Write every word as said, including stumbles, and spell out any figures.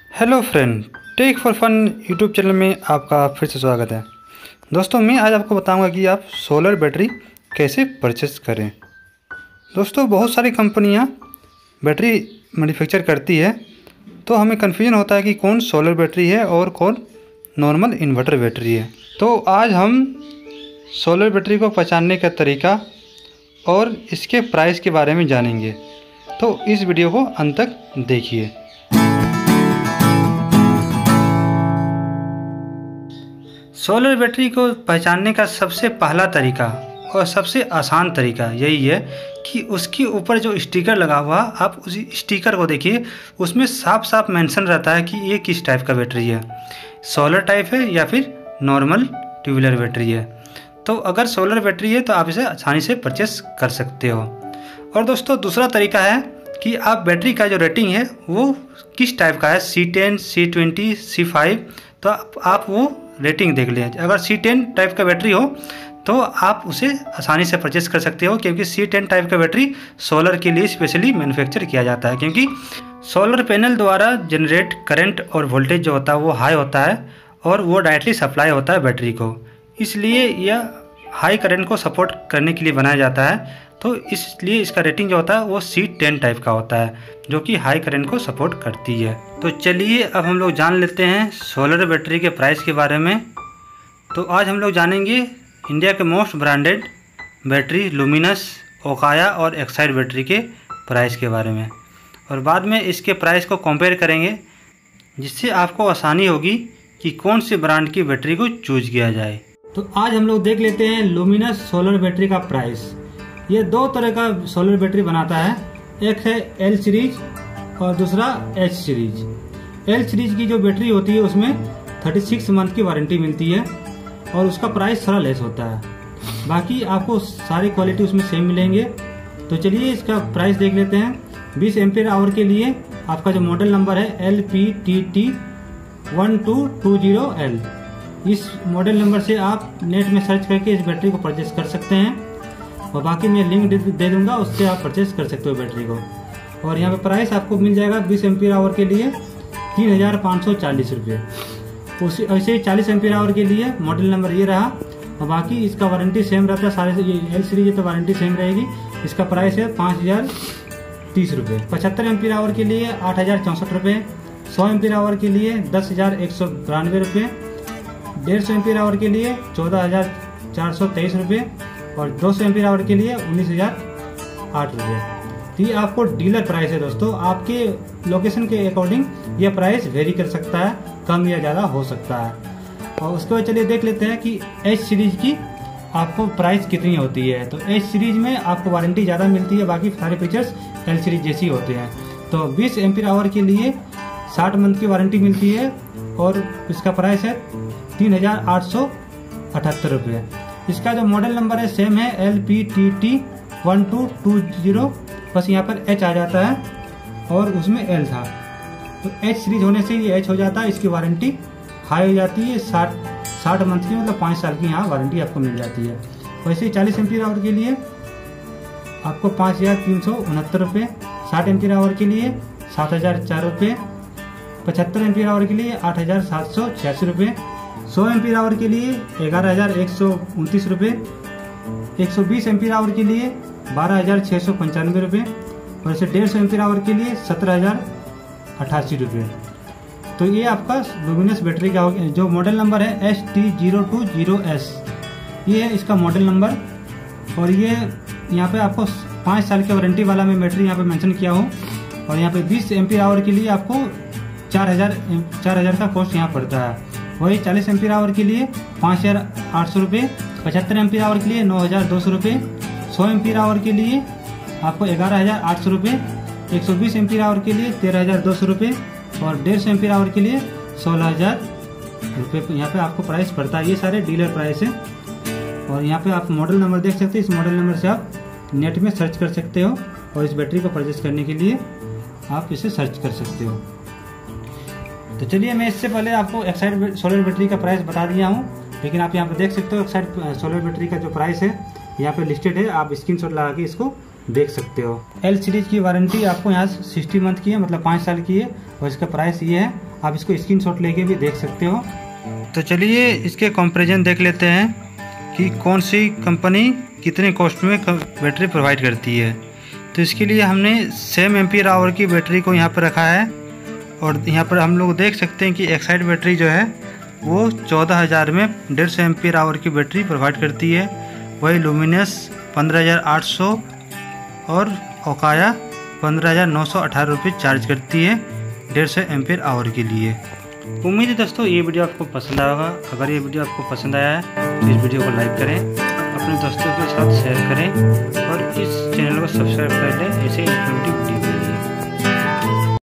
Hello friend, tech for fun YouTube channel में आपका फिर से स्वागत है। दोस्तों, मैं आज आपको बताऊंगा कि आप सोलर बैटरी कैसे परचेस करें। दोस्तों, बहुत सारी कंपनियां बैटरी मैन्युफैक्चर करती है, तो हमें कन्फ्यूजन होता है कि कौन सोलर बैटरी है और कौन नॉर्मल इन्वर्टर बैटरी है। तो आज हम सोलर बैटरी को पहचानने का तरीका और इसके प्राइस के बारे में जानेंगे, तो इस वीडियो को अंत तक देखिए। सोलर बैटरी को पहचानने का सबसे पहला तरीका और सबसे आसान तरीका यही है कि उसके ऊपर जो स्टिकर लगा हुआ, आप उसी स्टिकर को देखिए, उसमें साफ साफ मेंशन रहता है कि ये किस टाइप का बैटरी है, सोलर टाइप है या फिर नॉर्मल ट्यूबुलर बैटरी है। तो अगर सोलर बैटरी है तो आप इसे आसानी से परचेस कर सकते हो। और दोस्तों, दूसरा तरीका है कि आप बैटरी का जो रेटिंग है वो किस टाइप का है, C ten, C twenty, C five, तो आप वो रेटिंग देख लें। अगर सी टेन टाइप का बैटरी हो तो आप उसे आसानी से परचेस कर सकते हो, क्योंकि सी टेन टाइप का बैटरी सोलर के लिए स्पेशली मैन्युफैक्चर किया जाता है, क्योंकि सोलर पैनल द्वारा जनरेट करंट और वोल्टेज जो होता है वो हाई होता है और वो डायरेक्टली सप्लाई होता है बैटरी को, इसलिए यह हाई करंट को सपोर्ट करने के लिए बनाया जाता है। तो इसलिए इसका रेटिंग जो होता है वो सी टेन टाइप का होता है, जो कि हाई करंट को सपोर्ट करती है। तो चलिए अब हम लोग जान लेते हैं सोलर बैटरी के प्राइस के बारे में। तो आज हम लोग जानेंगे इंडिया के most branded battery Luminous, Okaya और एक्साइड बैटरी के प्राइस के बारे में, और बाद में इसके प्राइस को कंपेयर करेंगे, जिससे आपको आसानी होगी कि कौन से ब्रांड की बैटरी को चूज किया जाए। तो आज हम लोग देख लेते हैं लुमिनस सोलर बैटरी का प्राइस। ये दो तरह का सोलर बैटरी बनाता है, एक है एल सीरीज और दूसरा एच सीरीज। एल सीरीज की जो बैटरी होती है उसमें छत्तीस मंथ की वारंटी मिलती है और उसका प्राइस थोड़ा लेस होता है, बाकी आपको सारी क्वालिटी उसमें सेम मिलेंगे। तो चलिए इसका प्राइस देख लेते हैं। बीस एम्पीयर आवर के लिए आपका जो मॉडल नंबर है L P T T one two two zero L, इस मॉडल नंबर से आप नेट में सर्च करके इस बैटरी को परचेस कर सकते हैं, और बाकी मैं लिंक दे दूंगा, उससे आप परचेस कर सकते हो बैटरी को। और यहाँ पे प्राइस आपको मिल जाएगा बीस एम्पीयर आवर के लिए तीन हजार पाँच सौ चालीस रुपये। उसी ऐसे ही चालीस एम्पीयर आवर के लिए मॉडल नंबर ये रहा, और बाकी इसका वारंटी सेम रहता है सारे। ये एल सीरीज है तो वारंटी सेम रहेगी। इसका प्राइस है पाँच हजार तीस रुपये। पचहत्तर एम्पीयर आवर के लिए आठ हजार चौंसठ रुपये। सौ एम्पीयर आवर के लिए दस हजार एक सौ बानवे रुपये। डेढ़ सौ एम्पीयर आवर के लिए चौदह हजार चार सौ तेईस रुपये और दो सौ एम्पीयर आवर के लिए उन्नीस हजार आठ रुपये। तो ये आपको डीलर प्राइस है दोस्तों, आपके लोकेशन के अकॉर्डिंग ये प्राइस वेरी कर सकता है, कम या ज़्यादा हो सकता है। और उसके बाद चलिए देख लेते हैं कि एच सीरीज की आपको प्राइस कितनी होती है। तो एच सीरीज में आपको वारंटी ज़्यादा मिलती है, बाकी सारे फीचर्स एल सीरीज जैसी होते हैं। तो बीस एम्पीयर आवर के लिए साठ मंथ की वारंटी मिलती है और इसका प्राइस है तीन हजार आठ सौ अठहत्तर रुपये। इसका जो मॉडल नंबर है सेम है L P T T one two two zero, बस यहाँ पर एच आ जाता है और उसमें एल था। तो एच सीरीज होने से ये एच हो जाता है। इसकी वारंटी हाई हो जाती है, साठ साठ मंथ की, मतलब पाँच साल की यहाँ वारंटी आपको मिल जाती है। वैसे ही चालीस एम्पीयर आवर के लिए आपको पाँच हजार तीन सौ उनहत्तर रुपये। साठ एम्पीयर आवर के लिए सात हजार चार रुपये। पचहत्तर एम्पीयर आवर के लिए आठ हजार सात सौ छियासी रुपये। सौ एम्पीयर आवर के लिए ग्यारह हजार एक सौ उनतीस रुपये। एक सौ बीस एम्पीयर आवर के लिए बारह हजार छः सौ पंचानवे रुपये और ऐसे डेढ़ सौ एम्पीयर आवर के लिए सत्रह हजार अट्ठासी रुपये। तो ये आपका लुमिनस बैटरी का जो मॉडल नंबर है S T zero two zero S, ये है इसका मॉडल नंबर। और ये यहाँ पे आपको पाँच साल की वारंटी वाला मैं बैटरी यहाँ पे मेंशन किया हूँ। और यहाँ पे बीस एम्पीयर आवर के लिए आपको चार हजार चार हजार का कॉस्ट यहाँ पड़ता है। वही चालीस एम्पीयर आवर के लिए पाँच हजार आठ सौ रुपये। पचहत्तर एम्पीयर आवर के लिए नौ हजार दो सौ रुपये। सौ एम्पीयर आवर के लिए आपको ग्यारह हजार आठ सौ रुपये। एक सौ बीस एम्पीयर आवर के लिए तेरह हजार दो सौ रुपये और डेढ़ सौ एम्पीयर आवर के लिए सोलह हजार रुपये यहाँ पे आपको प्राइस पड़ता है। ये सारे डीलर प्राइस है। और यहाँ पे आप मॉडल नंबर देख सकते हैं, इस मॉडल नंबर से आप नेट में सर्च कर सकते हो और इस बैटरी को परचेस करने के लिए आप इसे सर्च कर सकते हो। तो चलिए मैं इससे पहले आपको एक्साइड सोलर बैटरी का प्राइस बता दिया हूँ, लेकिन आप यहाँ पे देख सकते हो एक्साइड सोलर बैटरी का जो प्राइस है यहाँ पे लिस्टेड है, आप स्क्रीनशॉट लगा के इसको देख सकते हो। एल सीरीज की वारंटी आपको यहाँ सिक्सटी मंथ की है, मतलब पाँच साल की है, और इसका प्राइस ये है आप इसको स्क्रीनशॉट लेके भी देख सकते हो। तो चलिए इसके कंपैरिजन देख लेते हैं कि कौन सी कंपनी कितने कॉस्ट में बैटरी प्रोवाइड करती है। तो इसके लिए हमने सेम एम्पियर आवर की बैटरी को यहाँ पर रखा है और यहाँ पर हम लोग देख सकते हैं कि एक्साइड बैटरी जो है वो चौदह हज़ार में डेढ़ सौ एम्पियर आवर की बैटरी प्रोवाइड करती है। वही लुमिनस पंद्रह हज़ार आठ सौ और ओकाया पंद्रह हज़ार नौ सौ अठारह रुपये चार्ज करती है डेढ़ सौ एम्पियर आवर के लिए। उम्मीद है दोस्तों ये वीडियो आपको पसंद आएगा। अगर ये वीडियो आपको पसंद आया है तो इस वीडियो को लाइक करें, अपने दोस्तों के साथ शेयर करें और इस चैनल को सब्सक्राइब कर लें ऐसे इन्फॉर्मेटिव वीडियो।